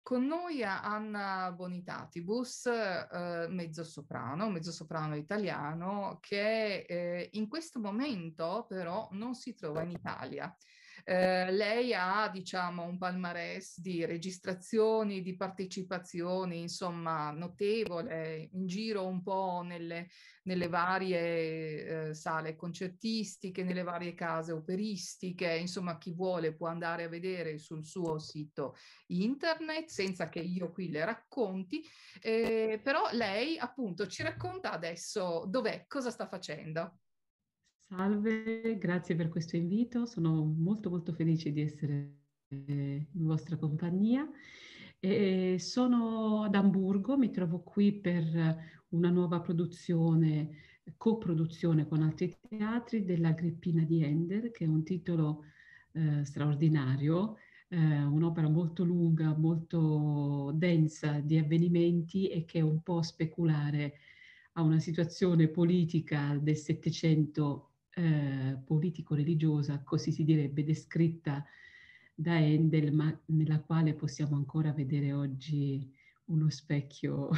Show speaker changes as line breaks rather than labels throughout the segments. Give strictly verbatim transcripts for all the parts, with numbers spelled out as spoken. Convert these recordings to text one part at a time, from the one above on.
con noi a Anna Bonitatibus, eh, mezzosoprano, mezzosoprano italiano, che eh, in questo momento però non si trova in Italia. Eh, lei ha, diciamo, un palmarès di registrazioni, di partecipazioni, insomma, notevole, in giro un po' nelle, nelle varie eh, sale concertistiche, nelle varie case operistiche, insomma, chi vuole può andare a vedere sul suo sito internet senza che io qui le racconti, eh, però lei appunto ci racconta adesso dov'è, cosa sta facendo.
Salve, grazie per questo invito. Sono molto molto felice di essere eh, in vostra compagnia. E sono ad Amburgo, mi trovo qui per una nuova produzione, coproduzione con altri teatri dell'Agrippina di Ender, che è un titolo eh, straordinario, eh, un'opera molto lunga, molto densa di avvenimenti e che è un po' speculare a una situazione politica del Settecento eh, politico-religiosa, così si direbbe, descritta da Handel, ma nella quale possiamo ancora vedere oggi uno specchio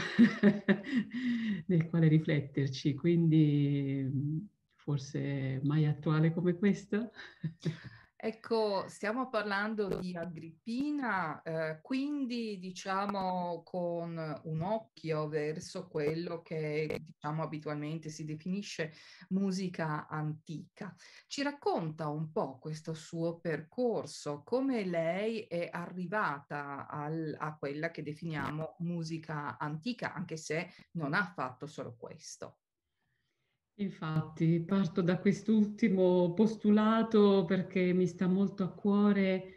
nel quale rifletterci, quindi forse mai attuale come questo.
Ecco, stiamo parlando di Agrippina, eh, quindi diciamo con un occhio verso quello che diciamo abitualmente si definisce musica antica. Ci racconta un po' questo suo percorso, come lei è arrivata al- a quella che definiamo musica antica, anche se non ha fatto solo questo.
Infatti, parto da quest'ultimo postulato perché mi sta molto a cuore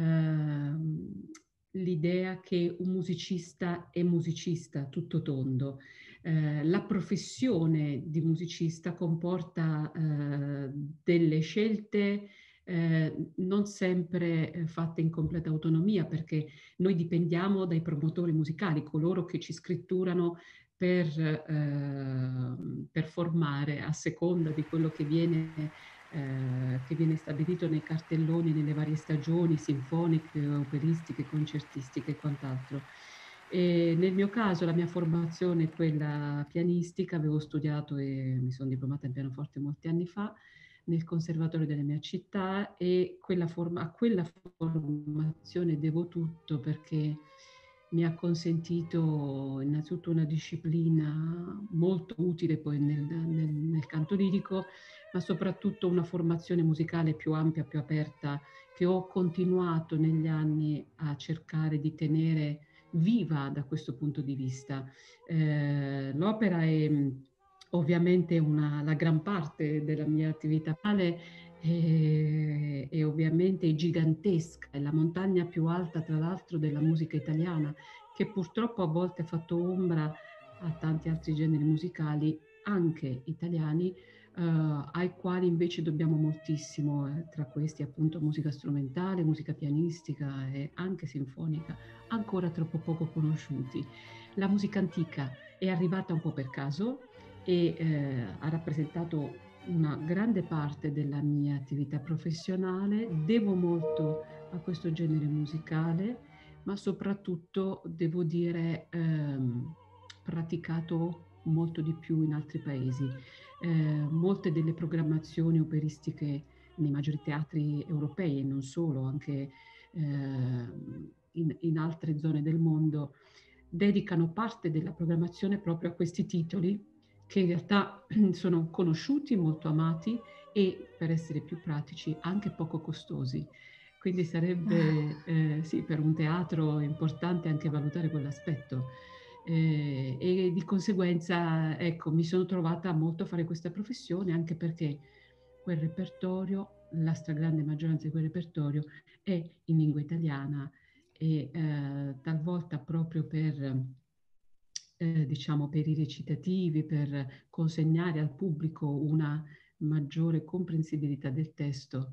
ehm, l'idea che un musicista è musicista tutto tondo. Eh, la professione di musicista comporta eh, delle scelte eh, non sempre eh, fatte in completa autonomia, perché noi dipendiamo dai promotori musicali, coloro che ci scritturano per, eh, per formare a seconda di quello che viene, eh, che viene stabilito nei cartelloni nelle varie stagioni sinfoniche, operistiche, concertistiche e quant'altro. E nel mio caso la mia formazione è quella pianistica, avevo studiato e mi sono diplomata in pianoforte molti anni fa nel conservatorio della mia città e quella forma, a quella formazione devo tutto perché mi ha consentito innanzitutto una disciplina molto utile poi nel, nel, nel canto lirico, ma soprattutto una formazione musicale più ampia, più aperta, che ho continuato negli anni a cercare di tenere viva da questo punto di vista. Eh, l'opera è ovviamente una, la gran parte della mia attività è, è ovviamente gigantesca, è la montagna più alta tra l'altro della musica italiana, che purtroppo a volte ha fatto ombra a tanti altri generi musicali, anche italiani, Uh, ai quali invece dobbiamo moltissimo, eh, tra questi appunto musica strumentale, musica pianistica e anche sinfonica, ancora troppo poco conosciuti. La musica antica è arrivata un po' per caso e eh, ha rappresentato una grande parte della mia attività professionale. Devo molto a questo genere musicale, ma soprattutto devo dire ehm, praticato molto di più in altri paesi. Eh, molte delle programmazioni operistiche nei maggiori teatri europei e non solo, anche eh, in, in altre zone del mondo, dedicano parte della programmazione proprio a questi titoli che in realtà sono conosciuti, molto amati e, per essere più pratici, anche poco costosi. Quindi sarebbe, eh, sì, per un teatro importante anche valutare quell'aspetto. Eh, e di conseguenza, ecco, mi sono trovata molto a fare questa professione anche perché quel repertorio, la stragrande maggioranza di quel repertorio è in lingua italiana e eh, talvolta proprio per, eh, diciamo, per i recitativi, per consegnare al pubblico una maggiore comprensibilità del testo,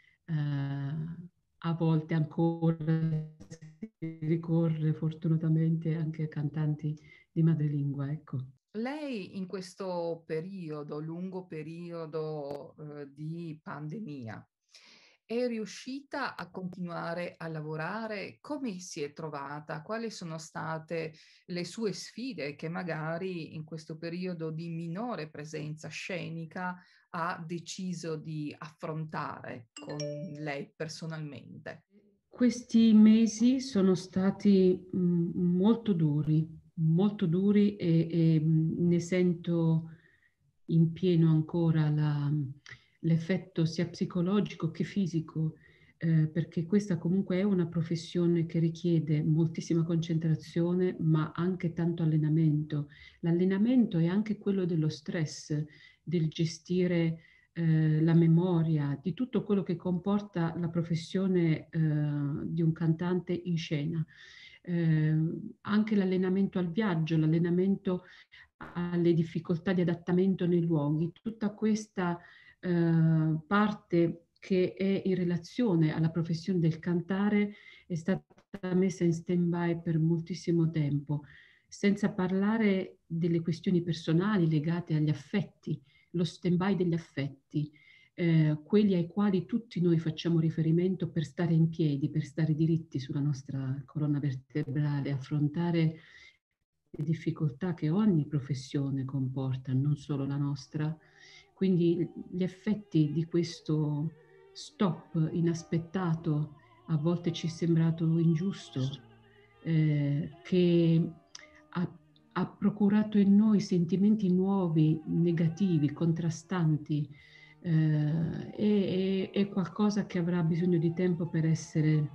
eh, a volte ancora si ricorre fortunatamente anche a cantanti di madrelingua, ecco.
Lei in questo periodo, lungo periodo eh, di pandemia, è riuscita a continuare a lavorare? Come si è trovata? Quali sono state le sue sfide che magari in questo periodo di minore presenza scenica ha deciso di affrontare con lei personalmente?
Questi mesi sono stati mh, molto duri, molto duri e, e mh, ne sento in pieno ancora la- l'effetto sia psicologico che fisico, eh, perché questa comunque è una professione che richiede moltissima concentrazione, ma anche tanto allenamento. L'allenamento è anche quello dello stress, del gestire eh, la memoria, di tutto quello che comporta la professione eh, di un cantante in scena. Eh, anche l'allenamento al viaggio, l'allenamento alle difficoltà di adattamento nei luoghi, tutta questa eh, parte che è in relazione alla professione del cantare è stata messa in stand-by per moltissimo tempo, senza parlare delle questioni personali legate agli affetti, lo stand-by degli affetti, eh, quelli ai quali tutti noi facciamo riferimento per stare in piedi, per stare diritti sulla nostra colonna vertebrale, affrontare le difficoltà che ogni professione comporta, non solo la nostra. Quindi gli effetti di questo stop inaspettato a volte ci è sembrato ingiusto, eh, che ha, ha procurato in noi sentimenti nuovi, negativi, contrastanti. Eh, è, è qualcosa che avrà bisogno di tempo per essere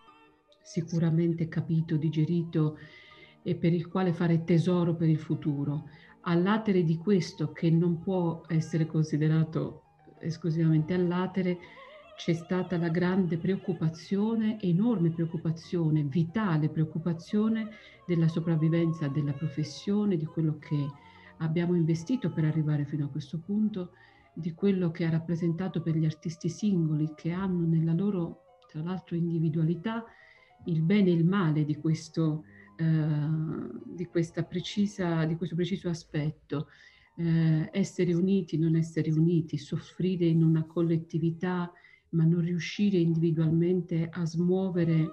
sicuramente capito, digerito e per il quale fare tesoro per il futuro. All'atere di questo, che non può essere considerato esclusivamente all'atere, c'è stata la grande preoccupazione, enorme preoccupazione, vitale preoccupazione della sopravvivenza della professione, di quello che abbiamo investito per arrivare fino a questo punto, di quello che ha rappresentato per gli artisti singoli che hanno nella loro, tra l'altro, individualità il bene e il male di questo, eh, di questa precisa, di questo preciso aspetto. Eh, essere uniti, non essere uniti, soffrire in una collettività, ma non riuscire individualmente a smuovere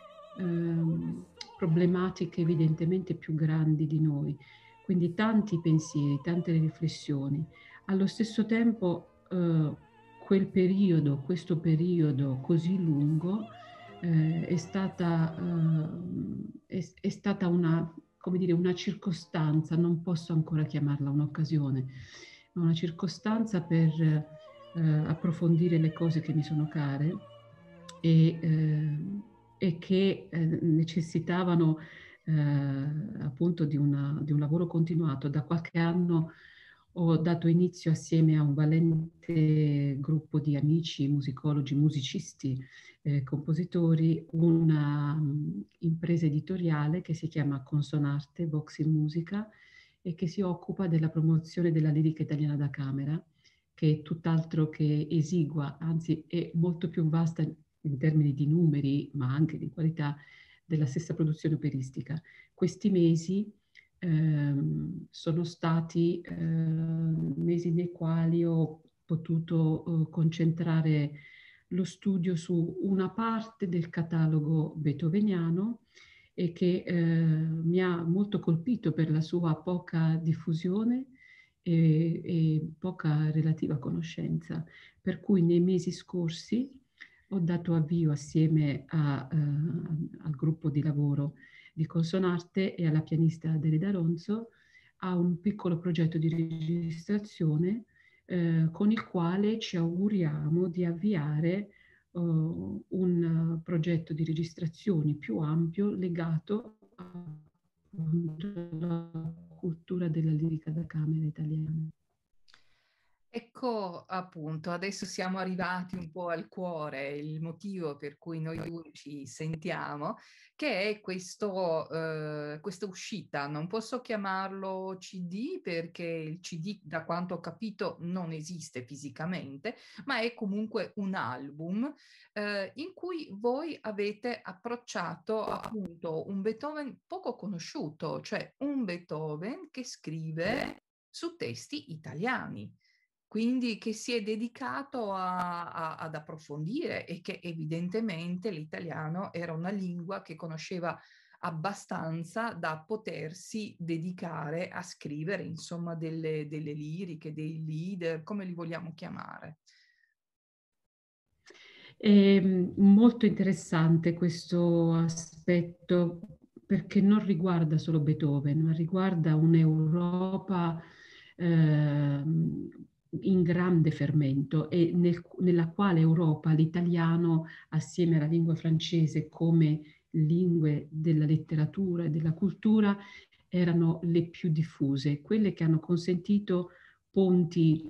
ehm, problematiche evidentemente più grandi di noi. Quindi tanti pensieri, tante riflessioni. Allo stesso tempo, eh, quel periodo, questo periodo così lungo, eh, è stata, eh, è, è stata una, come dire, una circostanza, non posso ancora chiamarla un'occasione, ma una circostanza per eh, approfondire le cose che mi sono care e, eh, e che eh, necessitavano eh, appunto di, una, di un lavoro continuato. Da qualche anno ho dato inizio assieme a un valente gruppo di amici, musicologi, musicisti, eh, compositori, una um, impresa editoriale che si chiama Consonarte, Vox in Musica, e che si occupa della promozione della lirica italiana da camera, che è tutt'altro che esigua, anzi è molto più vasta in termini di numeri, ma anche di qualità della stessa produzione operistica. Questi mesi ehm, sono stati eh, mesi nei quali ho potuto eh, concentrare lo studio su una parte del catalogo beethoveniano e che eh, mi ha molto colpito per la sua poca diffusione e, e poca relativa conoscenza. Per cui nei mesi scorsi ho dato avvio assieme a, eh, al gruppo di lavoro di Consonarte e alla pianista Derida Ronzo a un piccolo progetto di registrazione eh, con il quale ci auguriamo di avviare uh, un progetto di registrazioni più ampio legato alla cultura della lirica da camera italiana.
Ecco appunto, adesso siamo arrivati un po' al cuore, il motivo per cui noi due ci sentiamo, che è questo, eh, questa uscita. Non posso chiamarlo C D perché il C D, da quanto ho capito, non esiste fisicamente, ma è comunque un album eh, in cui voi avete approcciato appunto un Beethoven poco conosciuto, cioè un Beethoven che scrive su testi italiani. quindi che si è dedicato a, a, ad approfondire, e che evidentemente l'italiano era una lingua che conosceva abbastanza da potersi dedicare a scrivere, insomma, delle, delle liriche, dei leader, come li vogliamo chiamare.
È molto interessante questo aspetto, perché non riguarda solo Beethoven, ma riguarda un'Europa eh, in grande fermento, e nel, nella quale Europa l'italiano, assieme alla lingua francese come lingue della letteratura e della cultura, erano le più diffuse, quelle che hanno consentito ponti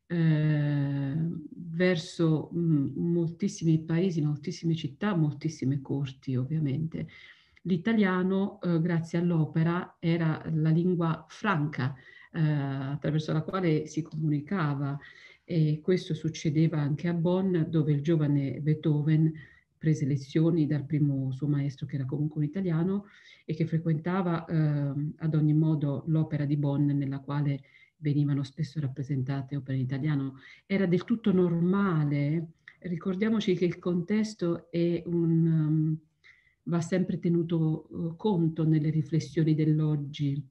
eh, verso mh, moltissimi paesi, moltissime città, moltissime corti ovviamente. L'italiano, eh, grazie all'opera, era la lingua franca eh, attraverso la quale si comunicava, e questo succedeva anche a Bonn, dove il giovane Beethoven prese lezioni dal primo suo maestro, che era comunque un italiano, e che frequentava eh, ad ogni modo l'opera di Bonn, nella quale venivano spesso rappresentate opere in italiano. Era del tutto normale. Ricordiamoci che il contesto è un, um, va sempre tenuto uh, conto nelle riflessioni dell'oggi.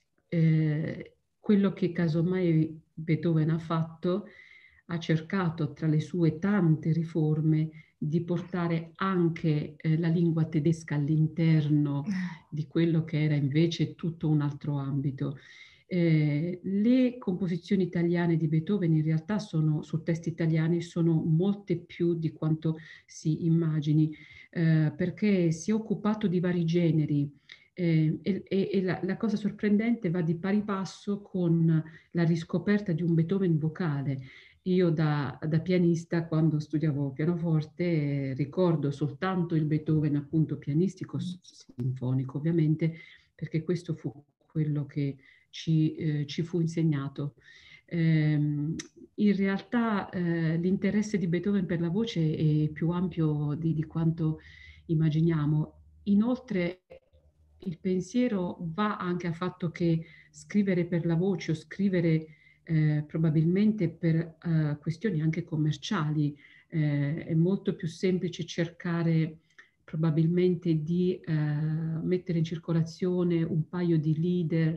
Eh, quello che casomai Beethoven ha fatto, ha cercato tra le sue tante riforme di portare anche eh, la lingua tedesca all'interno di quello che era invece tutto un altro ambito. Eh, le composizioni italiane di Beethoven in realtà sono, su testi italiani, sono molte più di quanto si immagini, eh, perché si è occupato di vari generi. Eh, e, e la, la cosa sorprendente va di pari passo con la riscoperta di un Beethoven vocale. Io da, da pianista, quando studiavo pianoforte, eh, ricordo soltanto il Beethoven appunto pianistico, sinfonico ovviamente, perché questo fu quello che ci, eh, ci fu insegnato. Eh, in realtà eh, l'interesse di Beethoven per la voce è più ampio di, di quanto immaginiamo. Inoltre il pensiero va anche al fatto che scrivere per la voce o scrivere eh, probabilmente per eh, questioni anche commerciali eh, è molto più semplice cercare probabilmente di eh, mettere in circolazione un paio di leader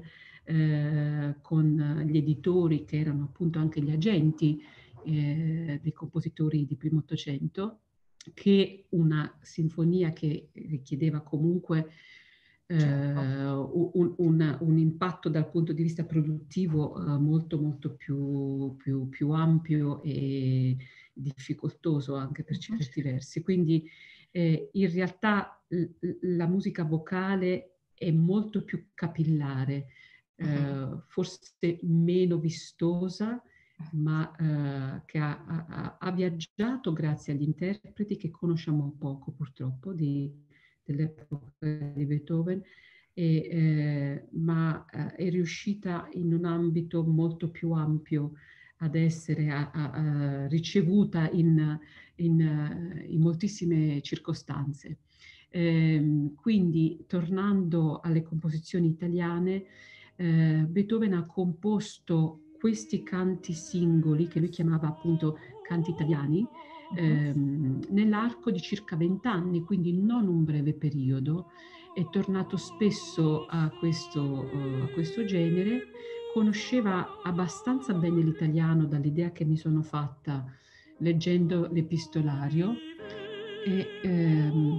eh, con gli editori, che erano appunto anche gli agenti eh, dei compositori di primo Ottocento, che una sinfonia che richiedeva comunque eh,
Certo.
un, un, un impatto dal punto di vista produttivo eh, molto molto più, più, più ampio e difficoltoso anche per certi versi. Quindi eh, in realtà l- la musica vocale è molto più capillare, eh, forse meno vistosa, ma eh, che ha, ha, ha viaggiato grazie agli interpreti che conosciamo poco purtroppo di, dell'epoca di Beethoven, e, eh, ma eh, è riuscita in un ambito molto più ampio ad essere a, a, a ricevuta in, in, in moltissime circostanze. Eh, quindi, tornando alle composizioni italiane, eh, Beethoven ha composto questi canti singoli, che lui chiamava appunto canti italiani, ehm, nell'arco di circa vent'anni, quindi non un breve periodo. È tornato spesso a questo, uh, a questo genere, conosceva abbastanza bene l'italiano dall'idea che mi sono fatta leggendo l'epistolario, e, ehm,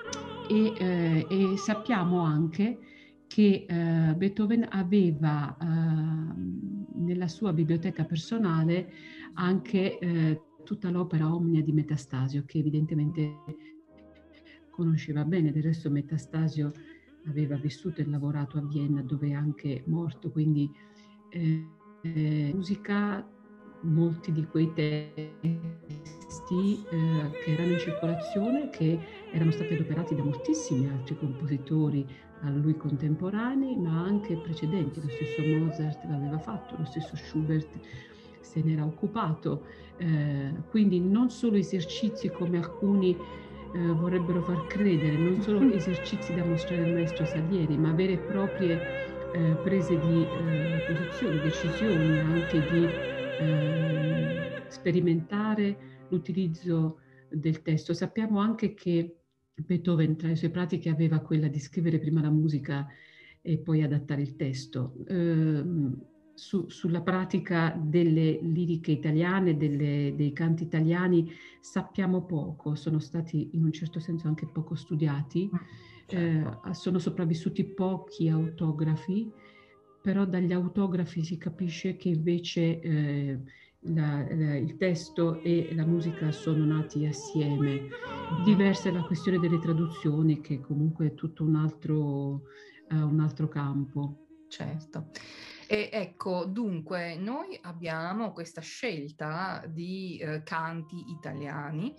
e, eh, e sappiamo anche che eh, Beethoven aveva eh, nella sua biblioteca personale anche eh, tutta l'opera Omnia di Metastasio, che evidentemente conosceva bene. Del resto Metastasio aveva vissuto e lavorato a Vienna, dove è anche morto, quindi eh, eh, musica, molti di quei testi eh, che erano in circolazione, che erano stati adoperati da moltissimi altri compositori a lui contemporanei, ma anche precedenti. Lo stesso Mozart l'aveva fatto, lo stesso Schubert se n'era occupato, eh, quindi non solo esercizi come alcuni eh, vorrebbero far credere, non solo esercizi da mostrare al maestro Salieri, ma vere e proprie eh, prese di eh, posizioni, decisioni anche di eh, sperimentare l'utilizzo del testo. Sappiamo anche che Beethoven tra le sue pratiche aveva quella di scrivere prima la musica e poi adattare il testo. Eh, su, sulla pratica delle liriche italiane, delle, dei canti italiani, sappiamo poco, sono stati in un certo senso anche poco studiati,
Certo.
eh, sono sopravvissuti pochi autografi, però dagli autografi si capisce che invece eh, la, la, il testo e la musica sono nati assieme. Diversa è la questione delle traduzioni, che comunque è tutto un altro, uh, un altro campo.
Certo. E ecco, dunque, noi abbiamo questa scelta di eh, canti italiani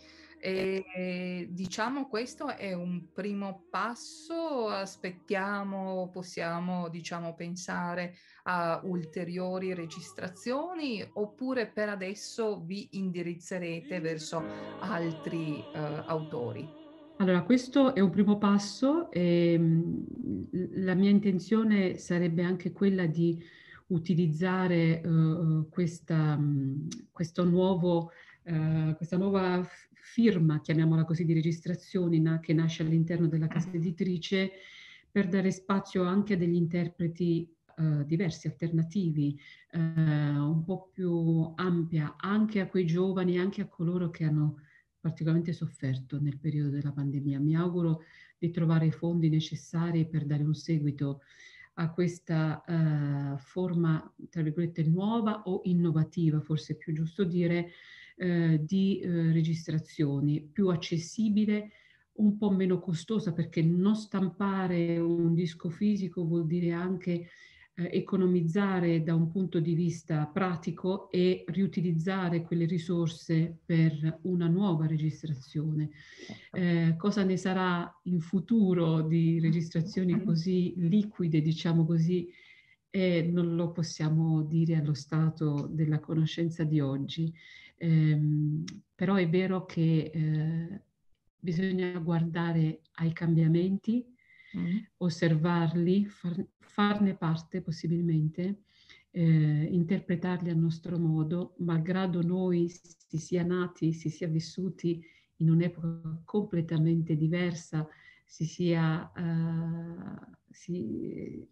e diciamo questo è un primo passo, aspettiamo, possiamo diciamo pensare a ulteriori registrazioni oppure per adesso vi indirizzerete verso altri eh, autori?
Allora, questo è un primo passo e mh, la mia intenzione sarebbe anche quella di utilizzare uh, questa, mh, questo nuovo, uh, questa nuova firma, chiamiamola così, di registrazioni na- che nasce all'interno della casa editrice per dare spazio anche a degli interpreti uh, diversi, alternativi, uh, un po' più ampia, anche a quei giovani, anche a coloro che hanno particolarmente sofferto nel periodo della pandemia. Mi auguro di trovare i fondi necessari per dare un seguito a questa uh, forma, tra virgolette, nuova o innovativa, forse è più giusto dire, uh, di uh, registrazioni, più accessibile, un po' meno costosa, perché non stampare un disco fisico vuol dire anche eh, economizzare da un punto di vista pratico e riutilizzare quelle risorse per una nuova registrazione. Eh, cosa ne sarà in futuro di registrazioni così liquide, diciamo così, eh, non lo possiamo dire allo stato della conoscenza di oggi. Eh, però è vero che eh, bisogna guardare ai cambiamenti,
Mm.
osservarli, far, farne parte possibilmente, eh, interpretarli a nostro modo, malgrado noi si sia nati, si sia vissuti in un'epoca completamente diversa, si sia, uh, si,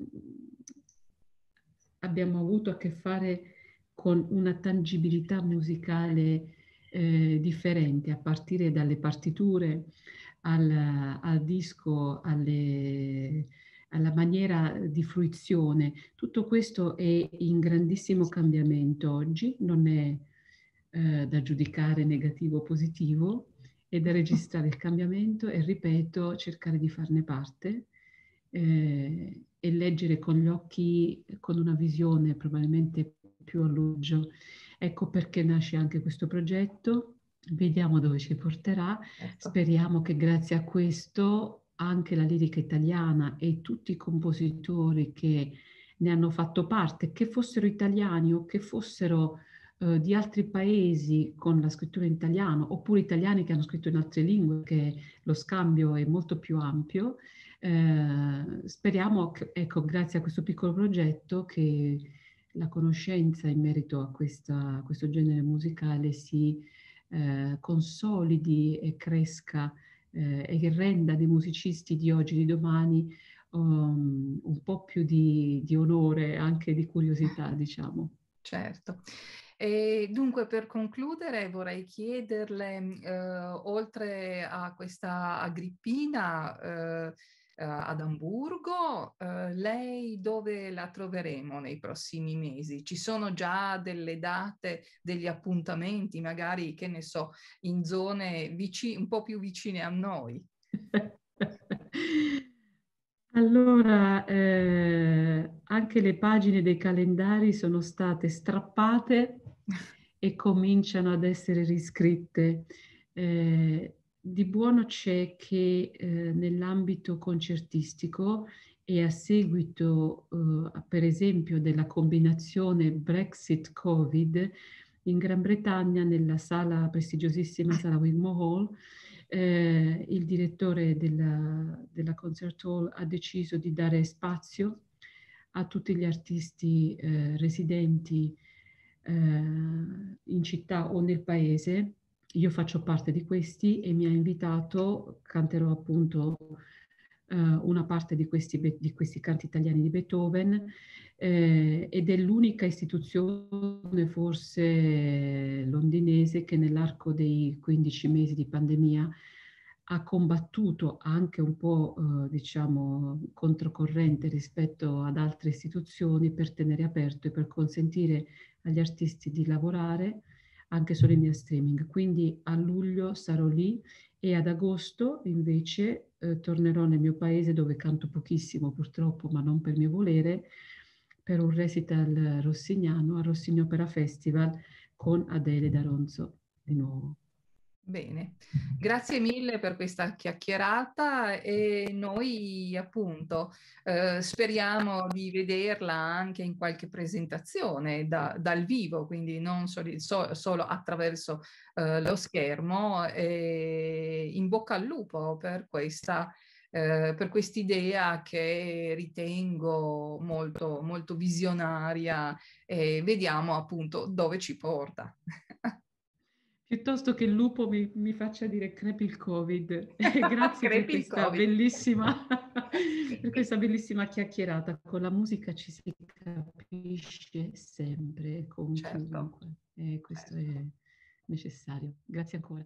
abbiamo avuto a che fare con una tangibilità musicale eh, differente, a partire dalle partiture al, al disco, alle, alla maniera di fruizione. Tutto questo è in grandissimo cambiamento oggi, non è eh, da giudicare negativo o positivo, è da registrare il cambiamento e, ripeto, cercare di farne parte eh, e leggere con gli occhi, con una visione probabilmente più a lungo. Ecco perché nasce anche questo progetto. Vediamo dove ci porterà.
Certo.
Speriamo che grazie a questo anche la lirica italiana e tutti i compositori che ne hanno fatto parte, che fossero italiani o che fossero eh, di altri paesi con la scrittura in italiano, oppure italiani che hanno scritto in altre lingue, che lo scambio è molto più ampio. Eh, speriamo che, ecco, grazie a questo piccolo progetto, che la conoscenza in merito a, questa, a questo genere musicale si eh, consolidi e cresca eh, e che renda dei musicisti di oggi e di domani um, un po' più di, di onore, anche di curiosità, diciamo.
Certo. E dunque, per concludere, vorrei chiederle, eh, oltre a questa Agrippina eh, eh, ad Amburgo, eh, lei dove la troveremo nei prossimi mesi? Ci sono già delle date, degli appuntamenti, magari, che ne so, in zone vici- un po' più vicine a noi?
Allora, eh, anche le pagine dei calendari sono state strappate e cominciano ad essere riscritte. Eh, di buono c'è che eh, nell'ambito concertistico e a seguito, eh, per esempio, della combinazione Brexit-Covid, in Gran Bretagna, nella sala, prestigiosissima sala Wigmore Hall, eh, il direttore della, della Concert Hall ha deciso di dare spazio a tutti gli artisti eh, residenti eh, in città o nel paese. Io faccio parte di questi e mi ha invitato, canterò appunto eh, una parte di questi, di questi canti italiani di Beethoven, eh, ed è l'unica istituzione forse londinese che nell'arco dei quindici mesi di pandemia ha combattuto anche un po', eh, diciamo, controcorrente rispetto ad altre istituzioni per tenere aperto e per consentire agli artisti di lavorare anche solo in via streaming. Quindi a luglio sarò lì e ad agosto invece eh, tornerò nel mio paese dove canto pochissimo purtroppo, ma non per mio volere, per un recital rossignano al Rossini Opera Festival con Adele D'Aronzo di nuovo.
Bene, grazie mille per questa chiacchierata e noi appunto eh, speriamo di vederla anche in qualche presentazione da, dal vivo, quindi non solo, so, solo attraverso eh, lo schermo. E in bocca al lupo per questa eh, per quest'idea che ritengo molto, molto visionaria e vediamo appunto dove ci porta.
Piuttosto che il lupo mi, mi faccia dire crepi il Covid. Grazie per
Crepi il
questa
Covid.
bellissima, per questa bellissima chiacchierata. Con la musica ci si capisce sempre, con
Certo.
chiunque. E questo
Certo.
è necessario. Grazie ancora.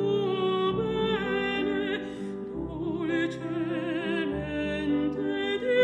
Dolcemente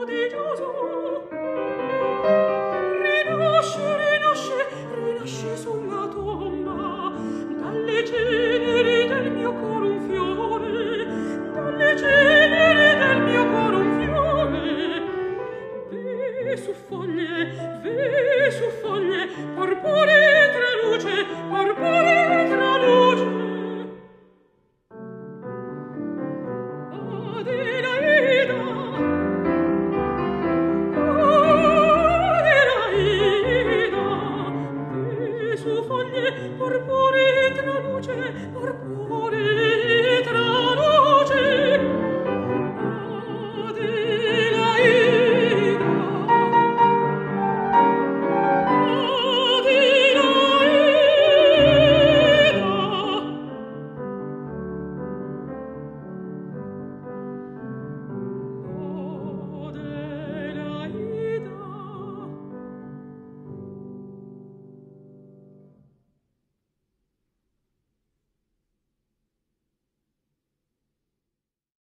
prodigioso. Rinasce, rinasce, rinasce sulla tomba, dalle ceneri del mio coro un fiore, dalle ceneri del mio coro un fiore. Ve su foglie, ve su foglie, porpore